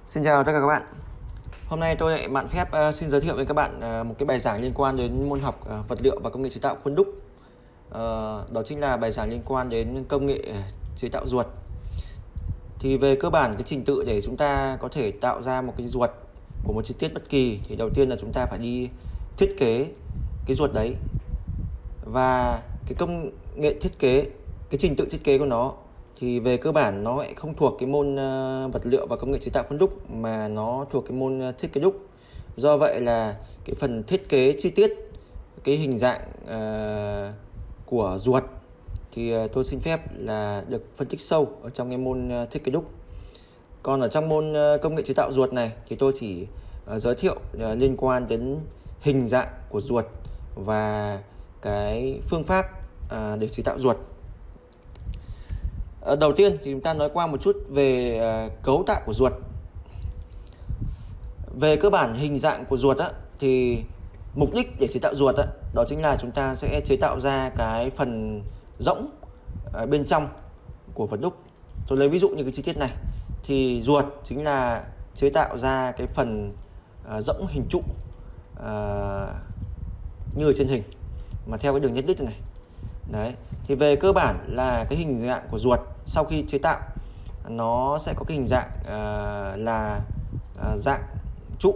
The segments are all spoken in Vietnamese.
Xin chào tất cả các bạn. Hôm nay tôi lại bạn phép xin giới thiệu với các bạn một cái bài giảng liên quan đến môn học vật liệu và công nghệ chế tạo khuôn đúc. Đó chính là bài giảng liên quan đến công nghệ chế tạo ruột. Thì về cơ bản cái trình tự để chúng ta có thể tạo ra một cái ruột của một chi tiết bất kỳ thì đầu tiên là chúng ta phải đi thiết kế cái ruột đấy. Và cái công nghệ thiết kế, cái trình tự thiết kế của nó thì về cơ bản nó lại không thuộc cái môn vật liệu và công nghệ chế tạo khuôn đúc mà nó thuộc cái môn thiết kế đúc. Do vậy là cái phần thiết kế chi tiết cái hình dạng của ruột thì tôi xin phép là được phân tích sâu ở trong cái môn thiết kế đúc. Còn ở trong môn công nghệ chế tạo ruột này thì tôi chỉ giới thiệu liên quan đến hình dạng của ruột và cái phương pháp để chế tạo ruột. Đầu tiên thì chúng ta nói qua một chút về cấu tạo của ruột. Về cơ bản hình dạng của ruột thì mục đích để chế tạo ruột đó chính là chúng ta sẽ chế tạo ra cái phần rỗng bên trong của vật đúc. Tôi lấy ví dụ như cái chi tiết này thì ruột chính là chế tạo ra cái phần rỗng hình trụ như ở trên hình mà theo cái đường nhất đích này. Đấy, thì về cơ bản là cái hình dạng của ruột sau khi chế tạo nó sẽ có cái hình dạng là dạng trụ.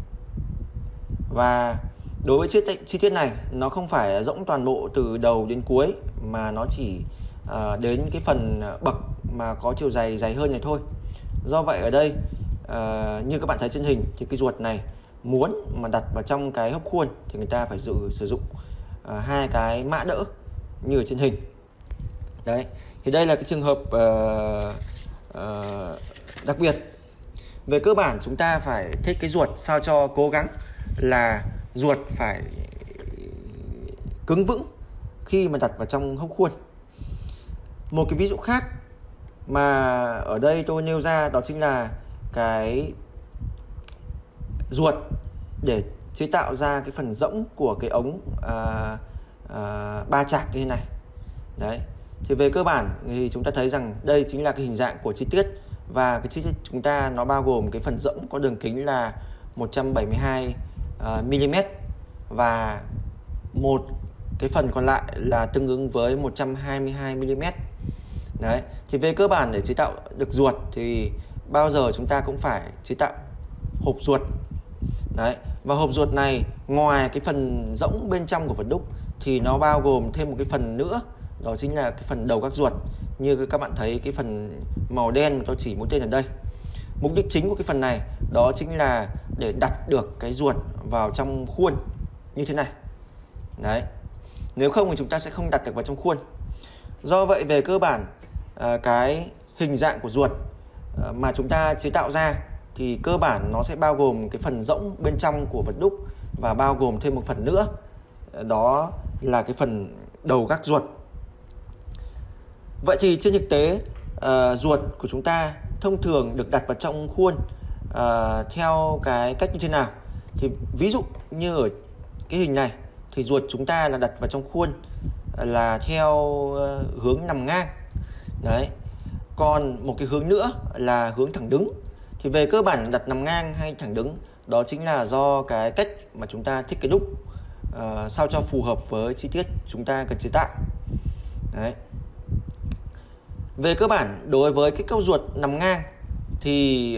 Và đối với chi tiết này nó không phải rỗng toàn bộ từ đầu đến cuối mà nó chỉ đến cái phần bậc mà có chiều dày hơn này thôi. Do vậy ở đây như các bạn thấy trên hình thì cái ruột này muốn mà đặt vào trong cái hốc khuôn thì người ta phải sử dụng hai cái mã đỡ như ở trên hình. Đấy, thì đây là cái trường hợp đặc biệt. Về cơ bản chúng ta phải thiết cái ruột sao cho cố gắng là ruột phải cứng vững khi mà đặt vào trong hốc khuôn. Một cái ví dụ khác mà ở đây tôi nêu ra đó chính là cái ruột để chế tạo ra cái phần rỗng của cái ống ba chạc như thế này. Đấy, thì về cơ bản thì chúng ta thấy rằng đây chính là cái hình dạng của chi tiết, và cái chi tiết chúng ta nó bao gồm cái phần rỗng có đường kính là 172 mm và một cái phần còn lại là tương ứng với 122 mm. Đấy, thì về cơ bản để chế tạo được ruột thì bao giờ chúng ta cũng phải chế tạo hộp ruột. Đấy, và hộp ruột này ngoài cái phần rỗng bên trong của vật đúc thì nó bao gồm thêm một cái phần nữa, đó chính là cái phần đầu gác ruột. Như các bạn thấy cái phần màu đen mà tôi chỉ mũi tên ở đây. Mục đích chính của cái phần này đó chính là để đặt được cái ruột vào trong khuôn như thế này. Đấy, nếu không thì chúng ta sẽ không đặt được vào trong khuôn. Do vậy về cơ bản cái hình dạng của ruột mà chúng ta chế tạo ra thì cơ bản nó sẽ bao gồm cái phần rỗng bên trong của vật đúc và bao gồm thêm một phần nữa, đó là cái phần đầu gác ruột. Vậy thì trên thực tế ruột của chúng ta thông thường được đặt vào trong khuôn theo cái cách như thế nào? Thì ví dụ như ở cái hình này thì ruột chúng ta là đặt vào trong khuôn là theo hướng nằm ngang. Đấy, còn một cái hướng nữa là hướng thẳng đứng. Thì về cơ bản đặt nằm ngang hay thẳng đứng đó chính là do cái cách mà chúng ta thiết kế đúc sao cho phù hợp với chi tiết chúng ta cần chế tạo. Đấy, về cơ bản đối với cái câu ruột nằm ngang thì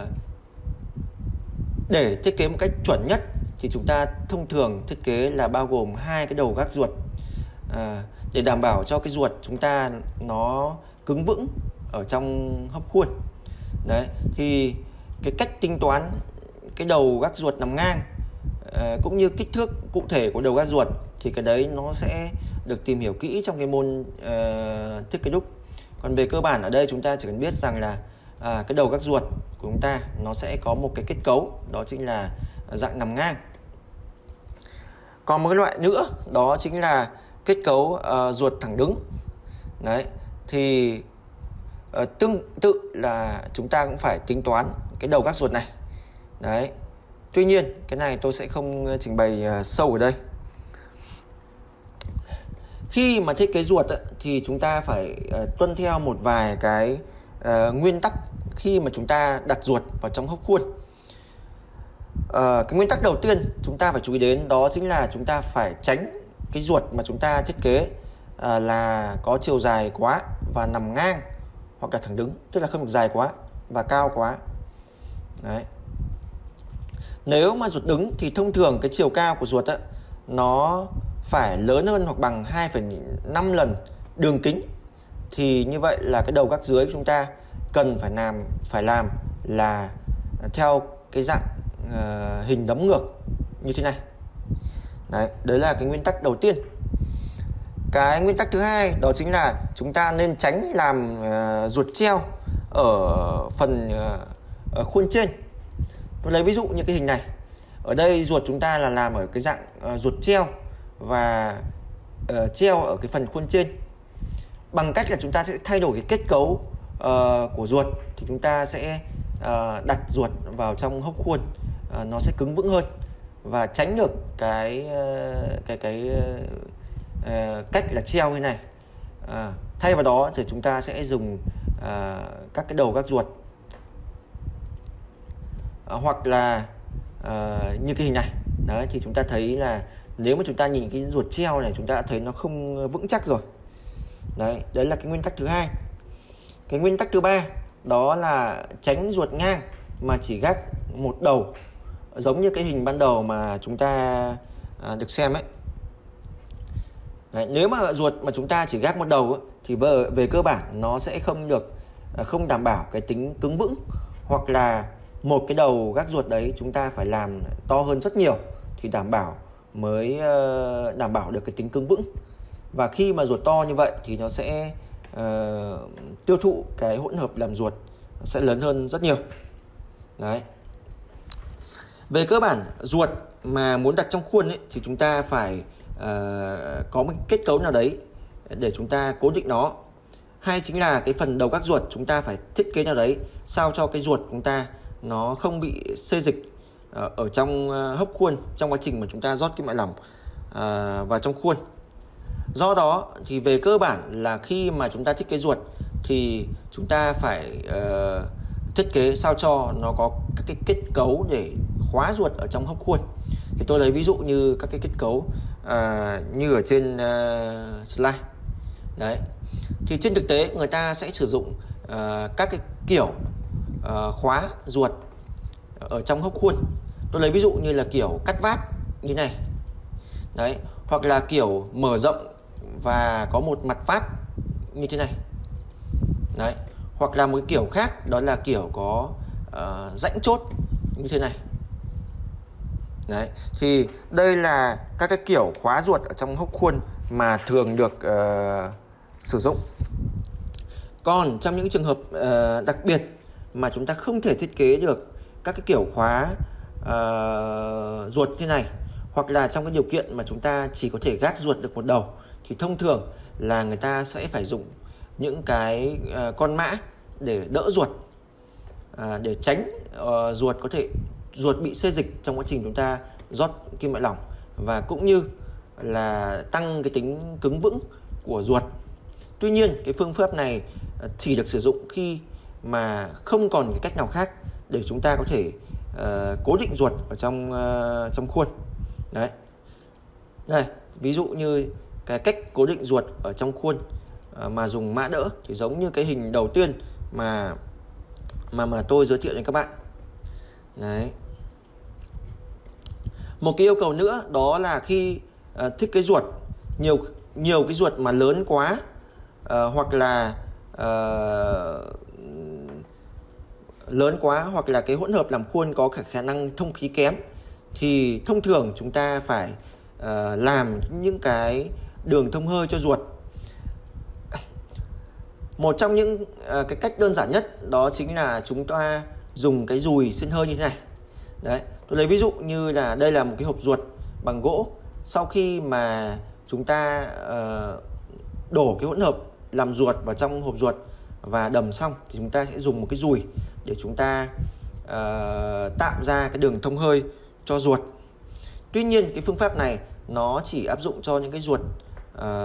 để thiết kế một cách chuẩn nhất thì chúng ta thông thường thiết kế là bao gồm hai cái đầu gác ruột để đảm bảo cho cái ruột chúng ta nó cứng vững ở trong hốc khuôn. Đấy, thì cái cách tính toán cái đầu gác ruột nằm ngang cũng như kích thước cụ thể của đầu gác ruột thì cái đấy nó sẽ được tìm hiểu kỹ trong cái môn thiết kế đúc. Còn về cơ bản ở đây chúng ta chỉ cần biết rằng là cái đầu gác ruột của chúng ta nó sẽ có một cái kết cấu đó chính là dạng nằm ngang. Còn một cái loại nữa đó chính là kết cấu ruột thẳng đứng. Đấy, thì tương tự là chúng ta cũng phải tính toán cái đầu gác ruột này. Đấy, tuy nhiên cái này tôi sẽ không trình bày sâu ở đây. Khi mà thiết kế ruột thì chúng ta phải tuân theo một vài cái nguyên tắc khi mà chúng ta đặt ruột vào trong hốc khuôn. Cái nguyên tắc đầu tiên chúng ta phải chú ý đến đó chính là chúng ta phải tránh cái ruột mà chúng ta thiết kế là có chiều dài quá và nằm ngang hoặc là thẳng đứng, tức là không được dài quá và cao quá. Đấy. Nếu mà ruột đứng thì thông thường cái chiều cao của ruột nó phải lớn hơn hoặc bằng 2,5 lần đường kính. Thì như vậy là cái đầu gác dưới của chúng ta cần phải làm là theo cái dạng hình đấm ngược như thế này. Đấy là cái nguyên tắc đầu tiên. Cái nguyên tắc thứ hai đó chính là chúng ta nên tránh làm ruột treo ở phần khuôn trên. Tôi lấy ví dụ như cái hình này. Ở đây ruột chúng ta là làm ở cái dạng ruột treo và treo ở cái phần khuôn trên. Bằng cách là chúng ta sẽ thay đổi cái kết cấu của ruột thì chúng ta sẽ đặt ruột vào trong hốc khuôn, nó sẽ cứng vững hơn và tránh được cái cách là treo như này. Thay vào đó thì chúng ta sẽ dùng các cái đầu gác ruột hoặc là như cái hình này. Đấy, thì chúng ta thấy là nếu mà chúng ta nhìn cái ruột treo này chúng ta đã thấy nó không vững chắc rồi. Đấy là cái nguyên tắc thứ hai. Cái nguyên tắc thứ ba đó là tránh ruột ngang mà chỉ gác một đầu, giống như cái hình ban đầu mà chúng ta được xem ấy. Đấy, nếu mà ruột mà chúng ta chỉ gác một đầu thì về cơ bản nó sẽ không đảm bảo cái tính cứng vững, hoặc là một cái đầu gác ruột đấy chúng ta phải làm to hơn rất nhiều thì mới đảm bảo được cái tính cứng vững. Và khi mà ruột to như vậy thì nó sẽ tiêu thụ cái hỗn hợp làm ruột sẽ lớn hơn rất nhiều. Đấy. Về cơ bản ruột mà muốn đặt trong khuôn ấy, thì chúng ta phải có một kết cấu nào đấy để chúng ta cố định nó, hay chính là cái phần đầu gác ruột chúng ta phải thiết kế nào đấy sao cho cái ruột của chúng ta nó không bị xê dịch ở trong hốc khuôn trong quá trình mà chúng ta rót kim loại lỏng vào trong khuôn. Do đó thì về cơ bản là khi mà chúng ta thiết kế ruột thì chúng ta phải thiết kế sao cho nó có các cái kết cấu để khóa ruột ở trong hốc khuôn. Thì tôi lấy ví dụ như các cái kết cấu như ở trên slide. Đấy. Thì trên thực tế người ta sẽ sử dụng các cái kiểu khóa ruột ở trong hốc khuôn. Tôi lấy ví dụ như là kiểu cắt vát như này. Đấy, hoặc là kiểu mở rộng và có một mặt vát như thế này. Đấy, hoặc là một kiểu khác đó là kiểu có rãnh chốt như thế này. Đấy, thì đây là các cái kiểu khóa ruột ở trong hốc khuôn mà thường được sử dụng. Còn trong những trường hợp đặc biệt mà chúng ta không thể thiết kế được các cái kiểu khóa ruột như thế này, hoặc là trong cái điều kiện mà chúng ta chỉ có thể gác ruột được một đầu, thì thông thường là người ta sẽ phải dùng những con mã để đỡ ruột, để tránh ruột bị xê dịch trong quá trình chúng ta rót kim loại lỏng, và cũng như là tăng cái tính cứng vững của ruột. Tuy nhiên cái phương pháp này chỉ được sử dụng khi mà không còn cái cách nào khác để chúng ta có thể cố định ruột ở trong khuôn. Đấy. Đây, ví dụ như cái cách cố định ruột ở trong khuôn mà dùng mã đỡ thì giống như cái hình đầu tiên mà tôi giới thiệu đến các bạn. Đấy. Một cái yêu cầu nữa đó là khi thiết kế ruột, nhiều cái ruột mà lớn quá hoặc là hoặc là cái hỗn hợp làm khuôn có khả năng thông khí kém, thì thông thường chúng ta phải làm những cái đường thông hơi cho ruột. Một trong những cái cách đơn giản nhất đó chính là chúng ta dùng cái dùi xuyên hơi như thế này. Đấy, tôi lấy ví dụ như là đây là một cái hộp ruột bằng gỗ. Sau khi mà chúng ta đổ cái hỗn hợp làm ruột vào trong hộp ruột và đầm xong thì chúng ta sẽ dùng một cái dùi để chúng ta tạo ra cái đường thông hơi cho ruột. Tuy nhiên cái phương pháp này nó chỉ áp dụng cho những cái ruột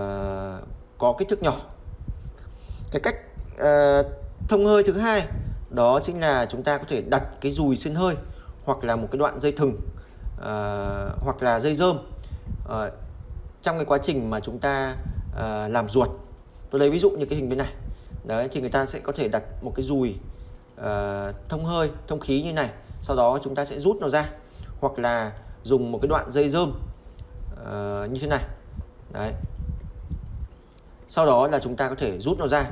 có kích thước nhỏ. Cái cách thông hơi thứ hai đó chính là chúng ta có thể đặt cái dùi xuyên hơi hoặc là một cái đoạn dây thừng hoặc là dây rơm trong cái quá trình mà chúng ta làm ruột. Tôi lấy ví dụ như cái hình bên này. Đấy, thì người ta sẽ có thể đặt một cái dùi thông hơi, thông khí như này, sau đó chúng ta sẽ rút nó ra, hoặc là dùng một cái đoạn dây rơm như thế này. Đấy. Sau đó là chúng ta có thể rút nó ra.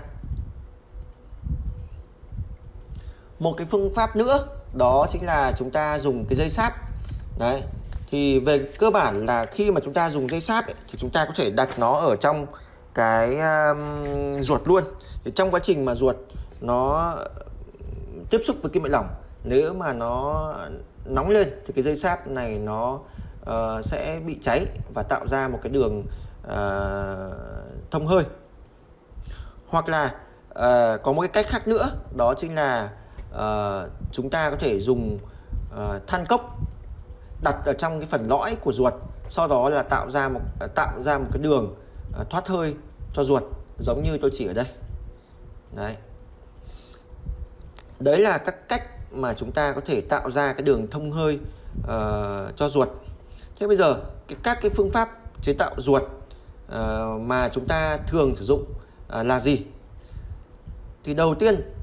Một cái phương pháp nữa đó chính là chúng ta dùng cái dây sáp. Đấy. Thì về cơ bản là khi mà chúng ta dùng dây sáp ấy, thì chúng ta có thể đặt nó ở trong cái ruột luôn. Thì trong quá trình mà ruột nó tiếp xúc với kim loại lỏng, nếu mà nó nóng lên thì cái dây sáp này nó sẽ bị cháy và tạo ra một cái đường thông hơi. Hoặc là có một cái cách khác nữa, đó chính là chúng ta có thể dùng than cốc đặt ở trong cái phần lõi của ruột, sau đó là tạo ra một cái đường thoát hơi cho ruột, giống như tôi chỉ ở đây. Đấy. Đấy là các cách mà chúng ta có thể tạo ra cái đường thông hơi cho ruột. Thế bây giờ các cái phương pháp chế tạo ruột mà chúng ta thường sử dụng là gì? Thì đầu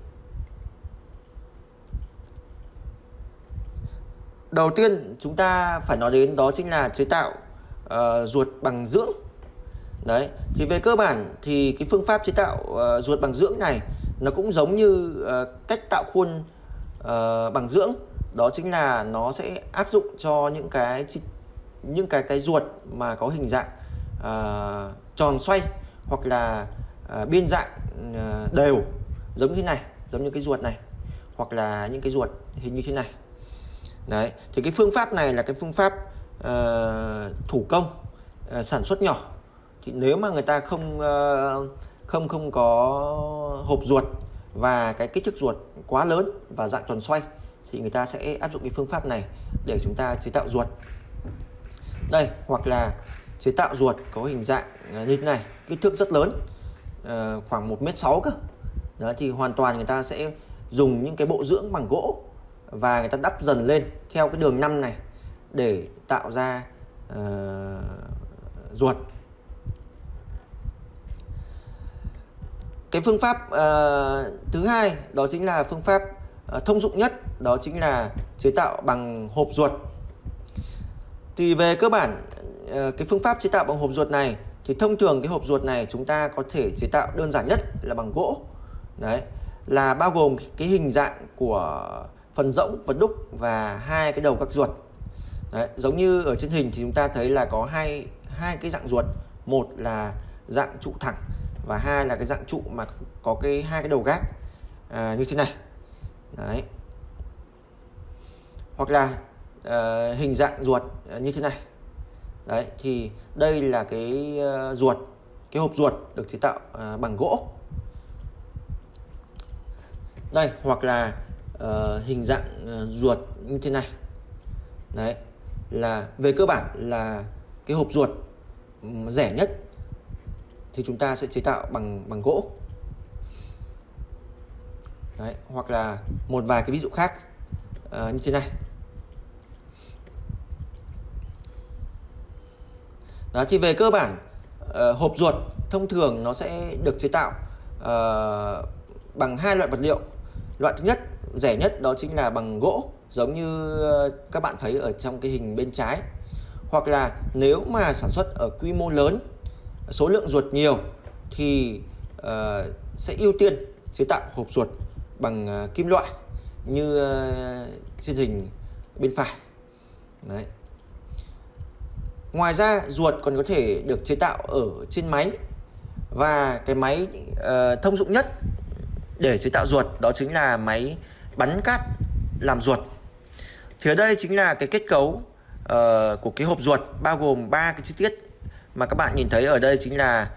tiên chúng ta phải nói đến đó chính là chế tạo ruột bằng dưỡng. Đấy, thì về cơ bản thì cái phương pháp chế tạo ruột bằng dưỡng này nó cũng giống như cách tạo khuôn bằng dưỡng, đó chính là nó sẽ áp dụng cho những cái ruột mà có hình dạng tròn xoay hoặc là biên dạng đều, giống như này, giống như cái ruột này, hoặc là những cái ruột hình như thế này. Đấy, thì cái phương pháp này là cái phương pháp thủ công, sản xuất nhỏ. Thì nếu mà người ta không có hộp ruột và cái kích thước ruột quá lớn và dạng tròn xoay, thì người ta sẽ áp dụng cái phương pháp này để chúng ta chế tạo ruột. Đây, hoặc là chế tạo ruột có hình dạng như thế này, kích thước rất lớn, khoảng 1m6 cơ. Đó, thì hoàn toàn người ta sẽ dùng những cái bộ dưỡng bằng gỗ và người ta đắp dần lên theo cái đường 5 này để tạo ra ruột. Cái phương pháp thứ hai đó chính là phương pháp thông dụng nhất, đó chính là chế tạo bằng hộp ruột. Thì về cơ bản cái phương pháp chế tạo bằng hộp ruột này thì thông thường cái hộp ruột này chúng ta có thể chế tạo đơn giản nhất là bằng gỗ. Đấy, là bao gồm cái hình dạng của phần rỗng, vật đúc và hai cái đầu các ruột. Đấy, giống như ở trên hình thì chúng ta thấy là có hai cái dạng ruột, một là dạng trụ thẳng và hai là cái dạng trụ mà có hai cái đầu gác như thế này. Đấy. Hoặc là hình dạng ruột như thế này. Đấy, thì đây là cái cái hộp ruột được chế tạo bằng gỗ. Đây, hoặc là hình dạng ruột như thế này. Đấy, là về cơ bản là cái hộp ruột rẻ nhất thì chúng ta sẽ chế tạo bằng gỗ. Đấy, hoặc là một vài cái ví dụ khác như thế này. Đó, thì về cơ bản hộp ruột thông thường nó sẽ được chế tạo bằng hai loại vật liệu. Loại thứ nhất, rẻ nhất, đó chính là bằng gỗ, giống như các bạn thấy ở trong cái hình bên trái. Hoặc là nếu mà sản xuất ở quy mô lớn, số lượng ruột nhiều thì sẽ ưu tiên chế tạo hộp ruột bằng kim loại như trên hình bên phải. Đấy. Ngoài ra ruột còn có thể được chế tạo ở trên máy, và cái máy thông dụng nhất để chế tạo ruột đó chính là máy bắn cát làm ruột. Thì ở đây chính là cái kết cấu của cái hộp ruột, bao gồm 3 cái chi tiết mà các bạn nhìn thấy ở đây, chính là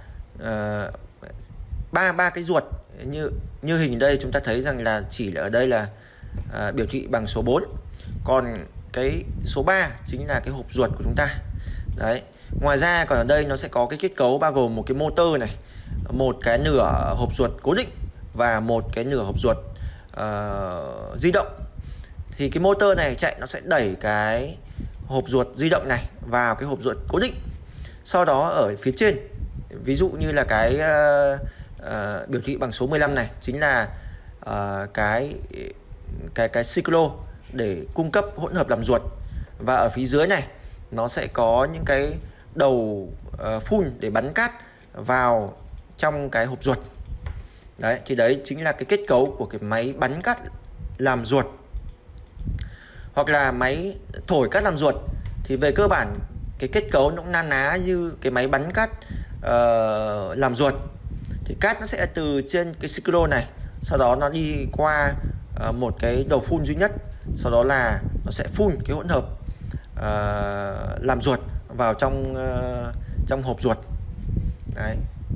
ba cái ruột như hình đây chúng ta thấy rằng là chỉ ở đây là biểu thị bằng số 4, còn cái số 3 chính là cái hộp ruột của chúng ta. Đấy. Ngoài ra còn ở đây nó sẽ có cái kết cấu bao gồm một cái motor này, một cái nửa hộp ruột cố định và một cái nửa hộp ruột di động thì cái motor này chạy nó sẽ đẩy cái hộp ruột di động này vào cái hộp ruột cố định. Sau đó ở phía trên, ví dụ như là cái biểu thị bằng số 15 này chính là cái cyclo để cung cấp hỗn hợp làm ruột, và ở phía dưới này nó sẽ có những cái đầu phun để bắn cát vào trong cái hộp ruột. Đấy, thì đấy chính là cái kết cấu của cái máy bắn cát làm ruột hoặc là máy thổi cát làm ruột. Thì về cơ bản cái kết cấu nó cũng na ná như cái máy bắn cát làm ruột. Thì cát nó sẽ từ trên cái cyclo này, sau đó nó đi qua một cái đầu phun duy nhất, sau đó là nó sẽ phun cái hỗn hợp làm ruột vào trong hộp ruột. Đấy.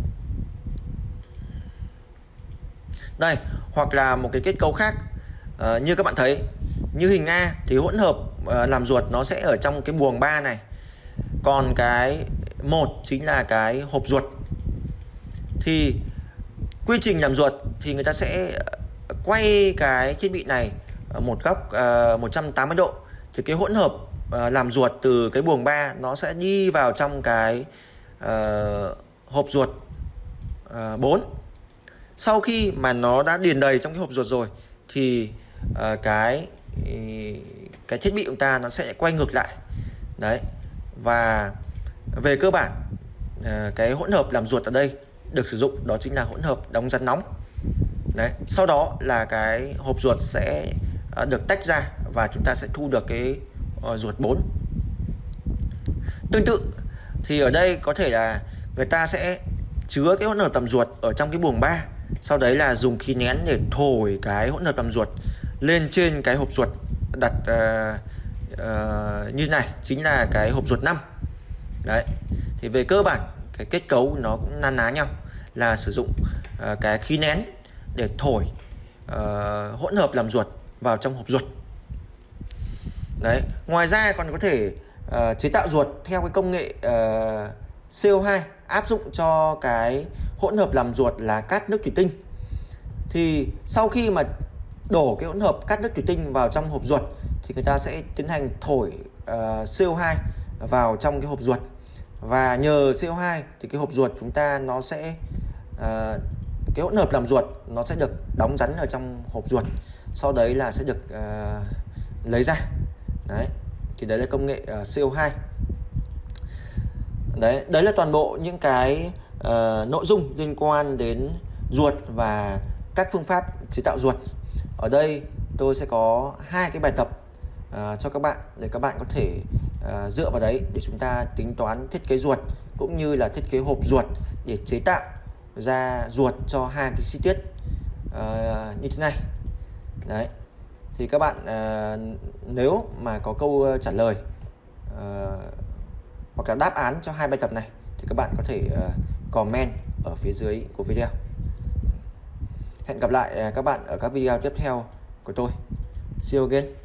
Đây, hoặc là một cái kết cấu khác, như các bạn thấy, như hình A thì hỗn hợp làm ruột nó sẽ ở trong cái buồng 3 này. Còn cái 1 chính là cái hộp ruột. Thì quy trình làm ruột thì người ta sẽ quay cái thiết bị này một góc 180 độ. Thì cái hỗn hợp làm ruột từ cái buồng 3 nó sẽ đi vào trong cái hộp ruột 4. Sau khi mà nó đã điền đầy trong cái hộp ruột rồi thì cái thiết bị của chúng ta nó sẽ quay ngược lại. Đấy. Và về cơ bản cái hỗn hợp làm ruột ở đây được sử dụng đó chính là hỗn hợp đóng rắn nóng. Đấy. Sau đó là cái hộp ruột sẽ được tách ra và chúng ta sẽ thu được cái ruột 4. Tương tự thì ở đây có thể là người ta sẽ chứa cái hỗn hợp làm ruột ở trong cái buồng 3, sau đấy là dùng khí nén để thổi cái hỗn hợp làm ruột lên trên cái hộp ruột đặt như này, chính là cái hộp ruột 5. Đấy. Thì về cơ bản cái kết cấu nó cũng na ná nhau, là sử dụng cái khí nén để thổi hỗn hợp làm ruột vào trong hộp ruột. Đấy. Ngoài ra còn có thể chế tạo ruột theo cái công nghệ CO2 áp dụng cho cái hỗn hợp làm ruột là cát nước thủy tinh. Thì sau khi mà đổ cái hỗn hợp cát nước thủy tinh vào trong hộp ruột thì người ta sẽ tiến hành thổi CO2 vào trong cái hộp ruột, và nhờ CO2 thì cái hộp ruột chúng ta nó sẽ cái hỗn hợp làm ruột nó sẽ được đóng rắn ở trong hộp ruột, sau đấy là sẽ được lấy ra. Đấy, thì đấy là công nghệ CO2. Đấy là toàn bộ những cái nội dung liên quan đến ruột và các phương pháp chế tạo ruột. Ở đây tôi sẽ có 2 cái bài tập cho các bạn để các bạn có thể dựa vào đấy để chúng ta tính toán thiết kế ruột cũng như là thiết kế hộp ruột để chế tạo ra ruột cho 2 cái chi tiết như thế này. Đấy. Thì các bạn nếu mà có câu trả lời hoặc là đáp án cho 2 bài tập này thì các bạn có thể comment ở phía dưới của video. Hẹn gặp lại các bạn ở các video tiếp theo của tôi. See you again.